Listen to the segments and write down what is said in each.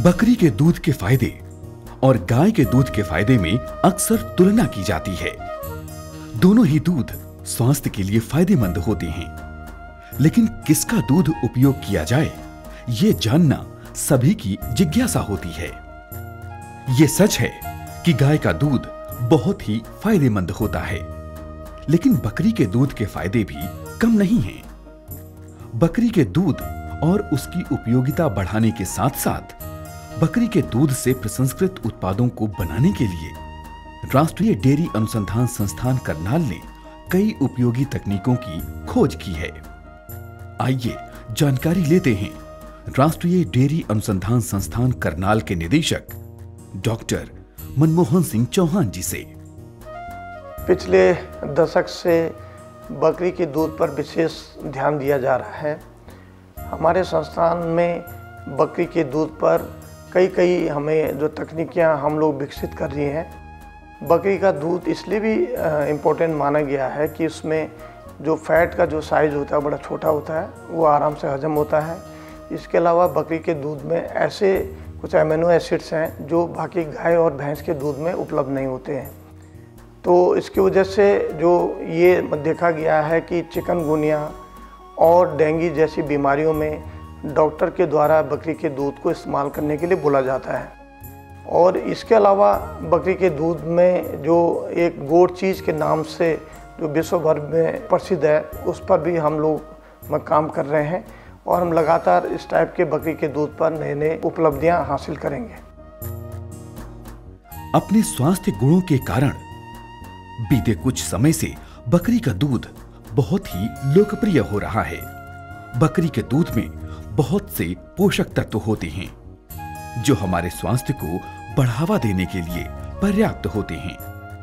बकरी के दूध के फायदे और गाय के दूध के फायदे में अक्सर तुलना की जाती है। दोनों ही दूध स्वास्थ्य के लिए फायदेमंद होते हैं, लेकिन किसका दूध उपयोग किया जाए, ये जानना सभी की जिज्ञासा होती है। ये सच है कि गाय का दूध बहुत ही फायदेमंद होता है, लेकिन बकरी के दूध के फायदे भी कम नहीं हैं। बकरी के दूध और उसकी उपयोगिता बढ़ाने के साथ साथ बकरी के दूध से प्रसंस्कृत उत्पादों को बनाने के लिए राष्ट्रीय डेयरी अनुसंधान संस्थान करनाल ने कई उपयोगी तकनीकों की खोज की है। आइए जानकारी लेते हैं राष्ट्रीय डेयरी अनुसंधान संस्थान करनाल के निदेशक डॉक्टर मनमोहन सिंह चौहान जी से। पिछले दशक से बकरी के दूध पर विशेष ध्यान दिया जा रहा है। हमारे संस्थान में बकरी के दूध पर कई हमें जो तकनीकियां हम लोग विकसित कर रही हैं। बकरी का दूध इसलिए भी इम्पोर्टेंट माना गया है कि उसमें जो फैट का जो साइज़ होता है बड़ा छोटा होता है, वो आराम से हजम होता है। इसके अलावा बकरी के दूध में ऐसे कुछ अमीनो एसिड्स हैं जो बाकी गाय और भैंस के दूध में उपलब्ध नहीं होते हैं। तो इसकी वजह से जो ये देखा गया है कि चिकनगुनिया और डेंगू जैसी बीमारियों में डॉक्टर के द्वारा बकरी के दूध को इस्तेमाल करने के लिए बोला जाता है। और इसके अलावा बकरी के दूध में जो एक गोट चीज़ के नाम से जो विश्व भर में प्रसिद्ध है, उस पर भी हम लोग काम कर रहे हैं और हम लगातार इस टाइप के बकरी के दूध पर नए उपलब्धियां हासिल करेंगे। अपने स्वास्थ्य गुणों के कारण बीते कुछ समय से बकरी का दूध बहुत ही लोकप्रिय हो रहा है। बकरी के दूध में बहुत से पोषक तत्व होते हैं जो हमारे स्वास्थ्य को बढ़ावा देने के लिए पर्याप्त होते हैं।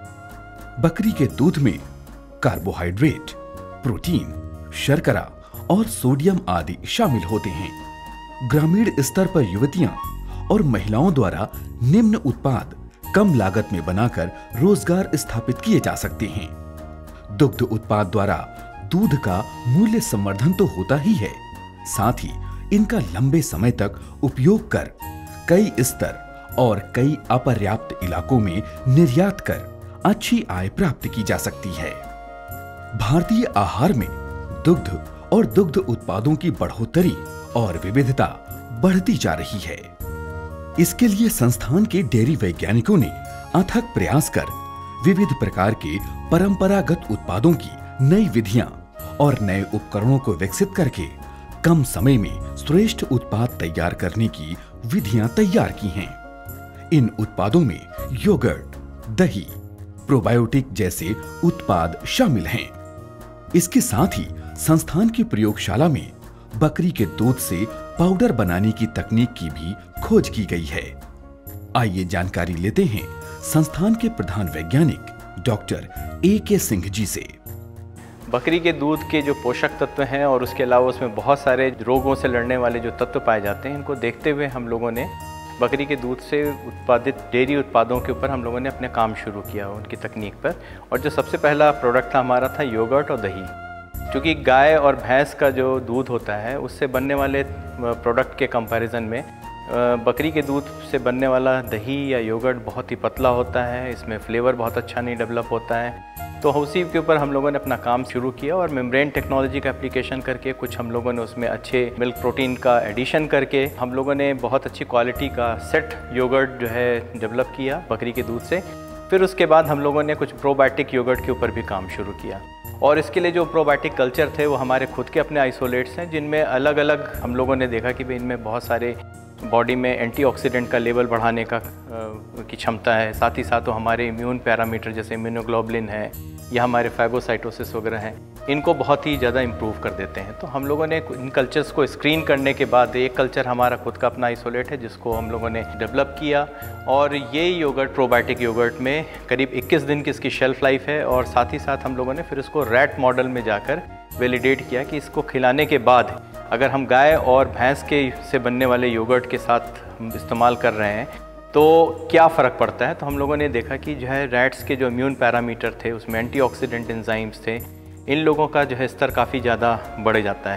बकरी के दूध में कार्बोहाइड्रेट, प्रोटीन, शर्करा और सोडियम आदि शामिल होते हैं। ग्रामीण स्तर पर युवतियां और महिलाओं द्वारा निम्न उत्पाद कम लागत में बनाकर रोजगार स्थापित किए जा सकते हैं। दुग्ध उत्पाद द्वारा दूध का मूल्य संवर्धन तो होता ही है, साथ ही इनका लंबे समय तक उपयोग कर कई स्तर और कई अपर्याप्त इलाकों में निर्यात कर अच्छी आय प्राप्त की जा सकती है। भारतीय आहार में दुग्ध और दुग्ध उत्पादों की बढ़ोतरी और विविधता बढ़ती जा रही है। इसके लिए संस्थान के डेयरी वैज्ञानिकों ने अथक प्रयास कर विविध प्रकार के परंपरागत उत्पादों की नई विधियां और नए उपकरणों को विकसित करके कम समय में श्रेष्ठ उत्पाद तैयार करने की विधियां तैयार की हैं। इन उत्पादों में योगर्ट, दही, प्रोबायोटिक जैसे उत्पाद शामिल हैं। इसके साथ ही संस्थान की प्रयोगशाला में बकरी के दूध से पाउडर बनाने की तकनीक की भी खोज की गई है। आइए जानकारी लेते हैं संस्थान के प्रधान वैज्ञानिक डॉक्टर A.K. सिंह जी से। बकरी के दूध के जो पोषक तत्व हैं और उसके अलावा उसमें बहुत सारे रोगों से लड़ने वाले जो तत्व पाए जाते हैं, इनको देखते हुए हम लोगों ने बकरी के दूध से उत्पादित डेयरी उत्पादों के ऊपर हम लोगों ने अपने काम शुरू किया उनकी तकनीक पर। और जो सबसे पहला प्रोडक्ट था हमारा था योगर्ट और दही। क्योंकि गाय और भैंस का जो दूध होता है उससे बनने वाले प्रोडक्ट के कंपैरिजन में बकरी के दूध से बनने वाला दही या योगर्ट बहुत ही पतला होता है, इसमें फ्लेवर बहुत अच्छा नहीं डेवलप होता है। तो उसी के ऊपर हम लोगों ने अपना काम शुरू किया और मेम्ब्रेन टेक्नोलॉजी का एप्लीकेशन करके कुछ हम लोगों ने उसमें अच्छे मिल्क प्रोटीन का एडिशन करके हम लोगों ने बहुत अच्छी क्वालिटी का सेट योगर्ट जो है डेवलप किया बकरी के दूध से। फिर उसके बाद हम लोगों ने कुछ प्रोबायोटिक योगर्ट के ऊपर भी काम शुरू किया और इसके लिए जो प्रोबायोटिक कल्चर थे वो हमारे खुद के अपने आइसोलेट्स हैं, जिनमें अलग अलग हम लोगों ने देखा कि भाई इनमें बहुत सारे बॉडी में एंटीऑक्सीडेंट का लेवल बढ़ाने का की क्षमता है। साथ ही साथ वो हमारे इम्यून पैरामीटर जैसे इम्यूनोग्लोबुलिन है या हमारे फाइगोसाइटोसिस वगैरह हैं, इनको बहुत ही ज़्यादा इम्प्रूव कर देते हैं। तो हम लोगों ने इन कल्चर्स को स्क्रीन करने के बाद एक कल्चर हमारा खुद का अपना आइसोलेट है जिसको हम लोगों ने डेवलप किया और ये योगर्ट प्रोबायोटिक योगर्ट में करीब 21 दिन की इसकी शेल्फ लाइफ है। और साथ ही साथ हम लोगों ने फिर इसको रैट मॉडल में जाकर वैलिडेट किया कि इसको खिलाने के बाद अगर हम गाय और भैंस के से बनने वाले योगर्ट के साथ हम इस्तेमाल कर रहे हैं तो क्या फ़र्क पड़ता है। तो हम लोगों ने देखा कि जो है रैट्स के जो इम्यून पैरामीटर थे उसमें एंटीऑक्सीडेंट एंजाइम्स थे, इन लोगों का जो है स्तर काफ़ी ज़्यादा बढ़ जाता है।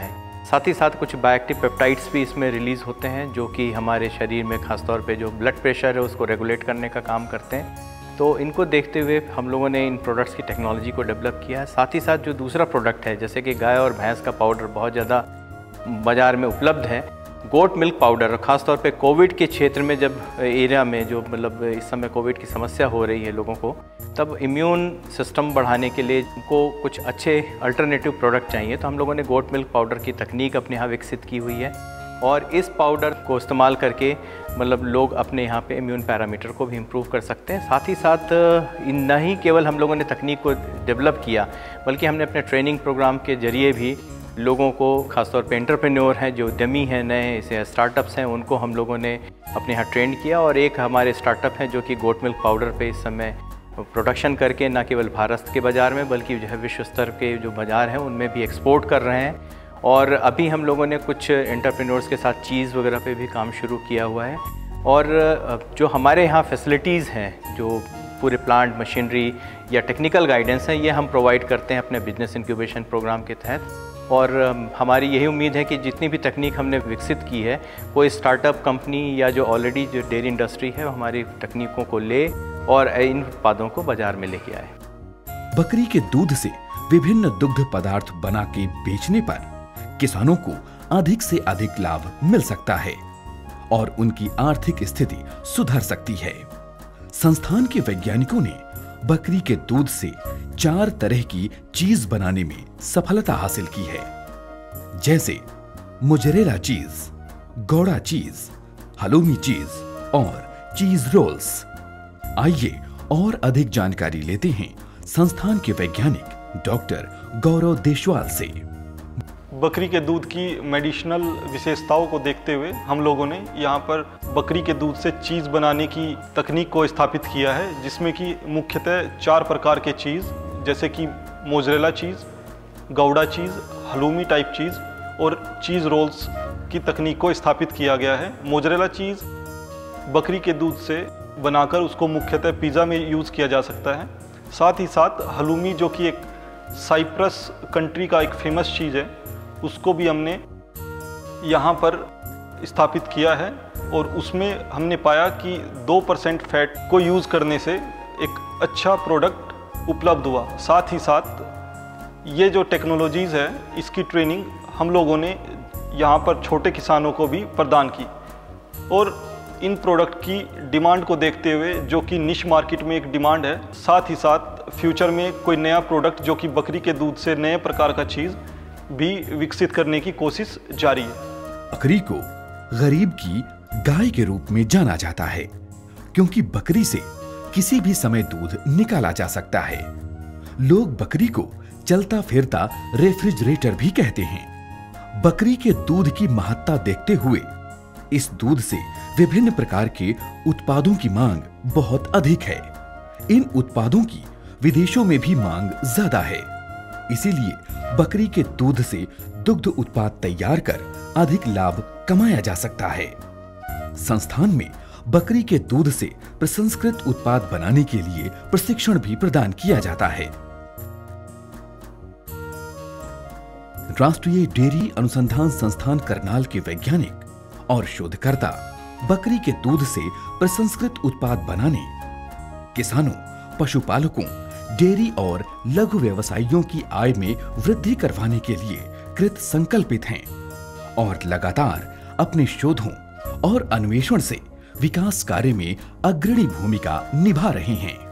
साथ ही साथ कुछ बायोएक्टिव पेप्टाइड्स भी इसमें रिलीज़ होते हैं जो कि हमारे शरीर में खासतौर पे जो ब्लड प्रेशर है उसको रेगुलेट करने का काम करते हैं। तो इनको देखते हुए हम लोगों ने इन प्रोडक्ट्स की टेक्नोलॉजी को डेवलप किया है। साथ ही साथ जो दूसरा प्रोडक्ट है, जैसे कि गाय और भैंस का पाउडर बहुत ज़्यादा बाज़ार में उपलब्ध है, गोट मिल्क पाउडर, ख़ासतौर पे कोविड के क्षेत्र में जब एरिया में जो मतलब इस समय कोविड की समस्या हो रही है लोगों को, तब इम्यून सिस्टम बढ़ाने के लिए उनको कुछ अच्छे अल्टरनेटिव प्रोडक्ट चाहिए। तो हम लोगों ने गोट मिल्क पाउडर की तकनीक अपने यहाँ विकसित की हुई है और इस पाउडर को इस्तेमाल करके मतलब लोग अपने यहाँ पे इम्यून पैरामीटर को भी इम्प्रूव कर सकते हैं। साथ ही साथ न ही केवल हम लोगों ने तकनीक को डेवलप किया, बल्कि हमने अपने ट्रेनिंग प्रोग्राम के ज़रिए भी लोगों को, खासतौर पे एंटरप्रेन्योर हैं, जो उद्यमी हैं, नए ऐसे स्टार्टअप्स हैं, उनको हम लोगों ने अपने यहाँ ट्रेंड किया। और एक हमारे स्टार्टअप हैं जो कि गोट मिल्क पाउडर पे इस समय प्रोडक्शन करके न केवल भारत के बाज़ार में बल्कि जो है विश्व स्तर के जो बाज़ार हैं उनमें भी एक्सपोर्ट कर रहे हैं। और अभी हम लोगों ने कुछ एंटरप्रेन्योर्स के साथ चीज़ वगैरह पे भी काम शुरू किया हुआ है। और जो हमारे यहाँ फैसिलिटीज़ हैं, जो पूरे प्लांट मशीनरी या टेक्निकल गाइडेंस है, ये हम प्रोवाइड करते हैं अपने बिजनेस इंक्यूबेशन प्रोग्राम के तहत। और हमारी यही उम्मीद है कि जितनी भी तकनीक हमने विकसित की है, कोई स्टार्टअप कंपनी या जो ऑलरेडी जो डेयरी इंडस्ट्री है, वो हमारी तकनीकों को ले और इन उत्पादों को बाजार में लेके आए। बकरी के दूध से विभिन्न दुग्ध पदार्थ बना के बेचने पर किसानों को अधिक से अधिक लाभ मिल सकता है और उनकी आर्थिक स्थिति सुधर सकती है। संस्थान के वैज्ञानिकों ने बकरी के दूध से 4 तरह की चीज बनाने में सफलता हासिल की है, जैसे मोज़रेला चीज, गौड़ा चीज, हलूमी चीज और चीज रोल्स। आइए और अधिक जानकारी लेते हैं संस्थान के वैज्ञानिक डॉक्टर गौरव देशवाल से। बकरी के दूध की मेडिसिनल विशेषताओं को देखते हुए हम लोगों ने यहाँ पर बकरी के दूध से चीज़ बनाने की तकनीक को स्थापित किया है, जिसमें कि मुख्यतः 4 प्रकार के चीज़, जैसे कि mozzarella cheese, gouda cheese, halloumi type cheese और चीज़ रोल्स की तकनीक को स्थापित किया गया है। मोज़रेला चीज़ बकरी के दूध से बनाकर उसको मुख्यतः पिज़्ज़ा में यूज़ किया जा सकता है। साथ ही साथ हलूमी, जो कि एक साइप्रस कंट्री का एक फेमस चीज़ है, उसको भी हमने यहाँ पर स्थापित किया है और उसमें हमने पाया कि 2% फैट को यूज़ करने से एक अच्छा प्रोडक्ट उपलब्ध हुआ। साथ ही साथ ये जो टेक्नोलॉजीज़ है, इसकी ट्रेनिंग हम लोगों ने यहाँ पर छोटे किसानों को भी प्रदान की और इन प्रोडक्ट की डिमांड को देखते हुए, जो कि निश मार्केट में एक डिमांड है, साथ ही साथ फ्यूचर में कोई नया प्रोडक्ट जो कि बकरी के दूध से नए प्रकार का चीज़ भी विकसित करने की कोशिश जारी है। बकरी को गरीब की गाय के रूप में जाना जाता है, क्योंकि बकरी से किसी भी समय दूध निकाला जा सकता है। लोग बकरी को चलता फिरता रेफ्रिजरेटर भी कहते हैं। बकरी के दूध की महत्ता देखते हुए इस दूध से विभिन्न प्रकार के उत्पादों की मांग बहुत अधिक है। इन उत्पादों की विदेशों में भी मांग ज्यादा है, इसीलिए बकरी के दूध से दुग्ध उत्पाद तैयार कर अधिक लाभ कमाया जा सकता है। संस्थान में बकरी के दूध से प्रसंस्कृत उत्पाद बनाने के लिए प्रशिक्षण भी प्रदान किया जाता है। राष्ट्रीय डेयरी अनुसंधान संस्थान करनाल के वैज्ञानिक और शोधकर्ता बकरी के दूध से प्रसंस्कृत उत्पाद बनाने किसानों, पशुपालकों, डेयरी और लघु व्यवसायियों की आय में वृद्धि करवाने के लिए कृत संकल्पित हैं और लगातार अपने शोधों और अन्वेषण से विकास कार्य में अग्रणी भूमिका निभा रहे हैं।